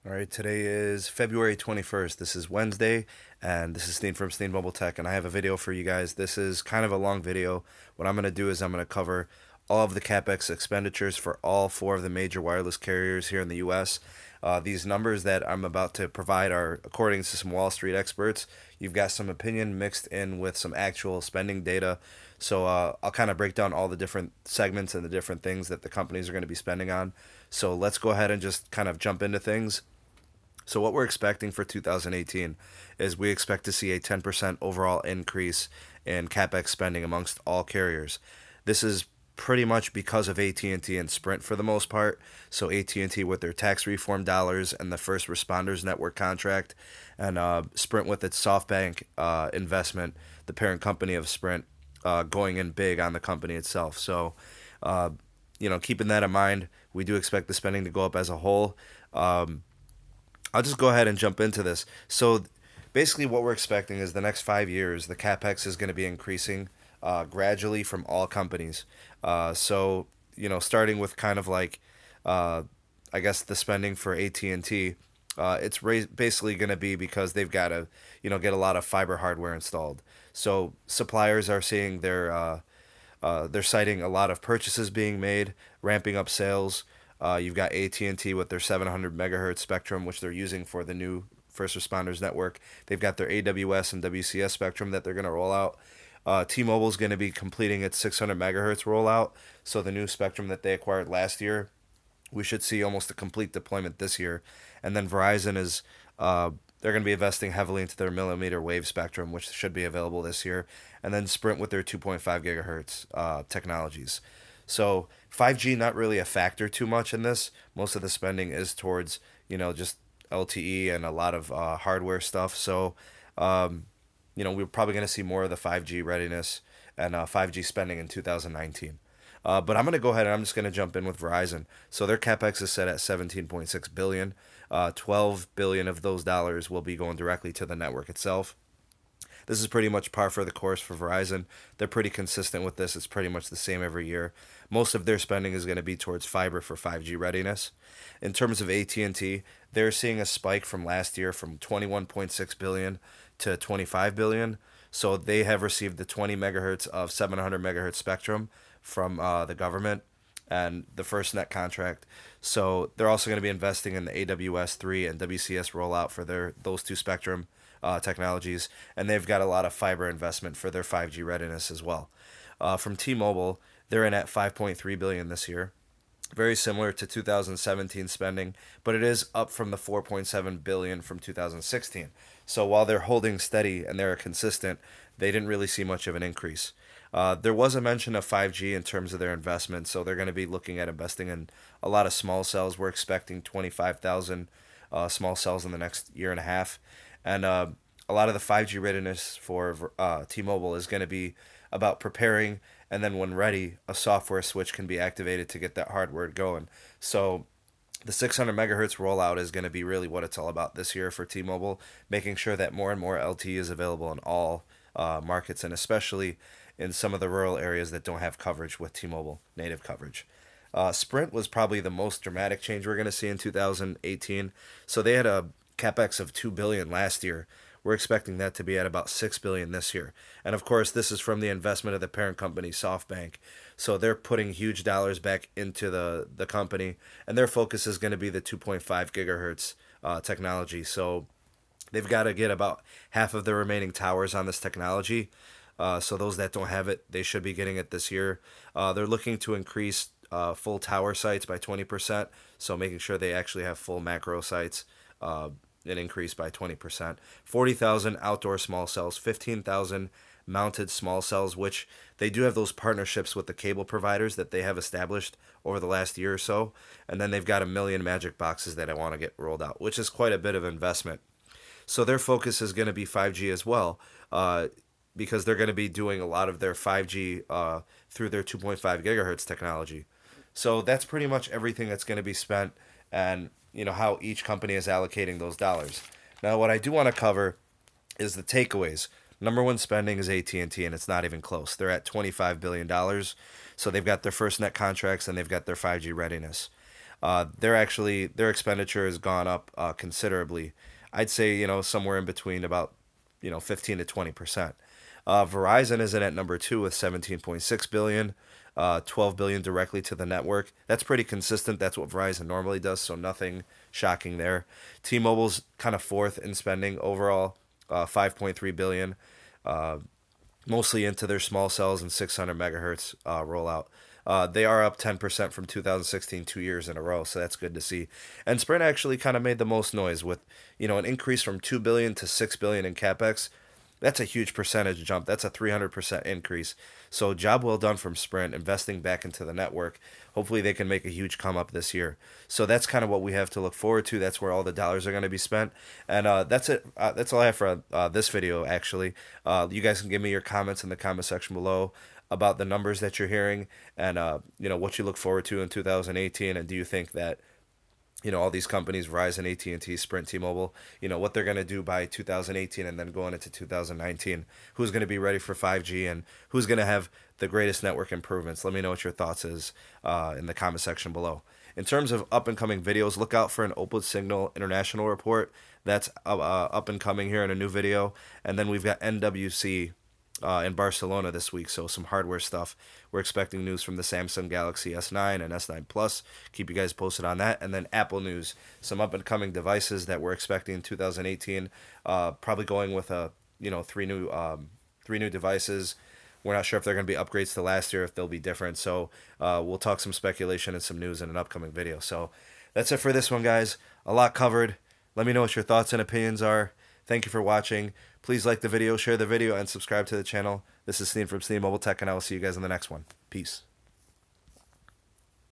All right, today is February 21st. This is Wednesday, and this is Steen from Steen Mobile Tech, and I have a video for you guys. This is kind of a long video. What I'm going to do is I'm going to cover all of the capex expenditures for all four of the major wireless carriers here in the U.S. These numbers that I'm about to provide are according to some Wall Street experts. You've got some opinion mixed in with some actual spending data. So I'll kind of break down all the different segments and the different things that the companies are going to be spending on. So let's go ahead and just kind of jump into things. So what we're expecting for 2018 is we expect to see a 10% overall increase in capex spending amongst all carriers. This is pretty much because of AT&T and Sprint for the most part. So AT&T with their tax reform dollars and the first responders network contract, and Sprint with its SoftBank investment, the parent company of Sprint, going in big on the company itself. So, keeping that in mind, we do expect the spending to go up as a whole. I'll just go ahead and jump into this. So basically what we're expecting is the next 5 years, the capex is going to be increasing gradually from all companies. Starting with kind of like, I guess the spending for AT&T, basically going to be because they've got to, get a lot of fiber hardware installed. So suppliers are seeing they're citing a lot of purchases being made, ramping up sales. You've got AT&T with their 700 megahertz spectrum, which they're using for the new first responders network. They've got their AWS and WCS spectrum that they're going to roll out. T-Mobile is going to be completing its 600 megahertz rollout. So the new spectrum that they acquired last year, we should see almost a complete deployment this year. And then Verizon is they're going to be investing heavily into their millimeter wave spectrum, which should be available this year. And then Sprint with their 2.5 gigahertz technologies. So 5G not really a factor too much in this. Most of the spending is towards just LTE and a lot of hardware stuff. So we're probably going to see more of the 5G readiness and 5G spending in 2019. But I'm going to go ahead and I'm just going to jump in with Verizon. So their capex is set at 17.6 billion. 12 billion of those dollars will be going directly to the network itself. This is pretty much par for the course for Verizon. They're pretty consistent with this. It's pretty much the same every year. Most of their spending is going to be towards fiber for 5G readiness. In terms of AT&T, they're seeing a spike from last year from 21.6 billion to 25 billion. So they have received the 20 megahertz of 700 megahertz spectrum from the government and the FirstNet contract. So they're also going to be investing in the AWS-3 and WCS rollout for those two spectrum technologies, and they've got a lot of fiber investment for their 5G readiness as well. From T-Mobile, they're in at 5.3 billion this year, very similar to 2017 spending, but it is up from the 4.7 billion from 2016. So while they're holding steady and they're consistent, they didn't really see much of an increase. There was a mention of 5G in terms of their investment, so they're going to be looking at investing in a lot of small cells. We're expecting 25,000 small cells in the next year and a half. And a lot of the 5G readiness for T-Mobile is going to be about preparing, and then when ready, a software switch can be activated to get that hardware going. So the 600 megahertz rollout is going to be really what it's all about this year for T-Mobile, making sure that more and more LTE is available in all markets, and especially in some of the rural areas that don't have coverage with T-Mobile native coverage. Sprint was probably the most dramatic change we're going to see in 2018. So they had a capex of 2 billion last year. We're expecting that to be at about 6 billion this year. And of course, this is from the investment of the parent company SoftBank. So they're putting huge dollars back into the company, and their focus is going to be the 2.5 gigahertz technology. So they've got to get about half of the remaining towers on this technology. So those that don't have it, they should be getting it this year. They're looking to increase full tower sites by 20%. So making sure they actually have full macro sites. An increase by 20%. 40,000 outdoor small cells, 15,000 mounted small cells, which they do have those partnerships with the cable providers that they have established over the last year or so. And then they've got 1 million magic boxes that I want to get rolled out, which is quite a bit of investment. So their focus is going to be 5G as well, because they're going to be doing a lot of their 5G through their 2.5 gigahertz technology. So that's pretty much everything that's going to be spent, and how each company is allocating those dollars. Now, what I do want to cover is the takeaways. Number one spending is AT&T, and it's not even close. They're at $25 billion. So they've got their FirstNet contracts, and they've got their 5G readiness. their expenditure has gone up considerably. I'd say somewhere in between about 15 to 20%. Verizon is in at number two with 17.6 billion, 12 billion directly to the network. That's pretty consistent. That's what Verizon normally does, so nothing shocking there. T-Mobile's kind of fourth in spending overall, 5.3 billion, mostly into their small cells and 600 megahertz rollout. They are up 10% from 2016, 2 years in a row, so that's good to see. And Sprint actually kind of made the most noise with, an increase from 2 billion to 6 billion in capex. That's a huge percentage jump. That's a 300% increase. So job well done from Sprint, investing back into the network. Hopefully they can make a huge come up this year. So that's kind of what we have to look forward to. That's where all the dollars are going to be spent. And that's it. That's all I have for this video, actually. You guys can give me your comments in the comment section below about the numbers that you're hearing and what you look forward to in 2018. And do you think that all these companies, Verizon, AT&T, Sprint, T-Mobile, what they're going to do by 2018 and then going into 2019. Who's going to be ready for 5G and who's going to have the greatest network improvements? Let me know what your thoughts is in the comment section below. In terms of up-and-coming videos, look out for an Open Signal International report. That's up and coming here in a new video. And then we've got NWC in Barcelona this week, so some hardware stuff. We're expecting news from the Samsung Galaxy S9 and S9 Plus. Keep you guys posted on that. And then Apple news, some up and coming devices that we're expecting in 2018. Probably going with three new devices. We're not sure if they're going to be upgrades to last year, if they'll be different. So we'll talk some speculation and some news in an upcoming video. So that's it for this one, guys. A lot covered. Let me know what your thoughts and opinions are. Thank you for watching. Please like the video, share the video, and subscribe to the channel. This is Steen from Steen Mobile Tech, and I will see you guys in the next one. Peace.